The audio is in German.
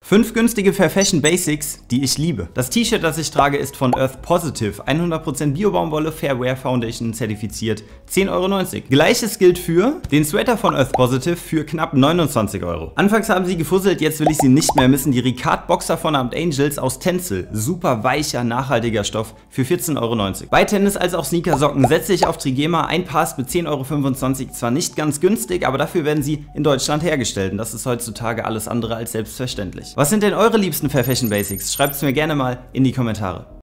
5 günstige Fair Fashion Basics, die ich liebe. Das T-Shirt, das ich trage, ist von Earth Positive, 100% Bio-Baumwolle, Fair Wear Foundation zertifiziert, 10,90 €. Gleiches gilt für den Sweater von Earth Positive für knapp 29 €. Anfangs haben sie gefusselt, jetzt will ich sie nicht mehr missen. Die Ricard Boxer von Armed Angels aus Tencel, super weicher, nachhaltiger Stoff für 14,90 €. Bei Tennis als auch Sneakersocken setze ich auf Trigema. Ein Paar ist mit 10,25 €, zwar nicht ganz günstig, aber dafür werden sie in Deutschland hergestellt. Und das ist heutzutage alles andere als selbstverständlich. Was sind denn eure liebsten Fair Fashion Basics? Schreibt es mir gerne mal in die Kommentare.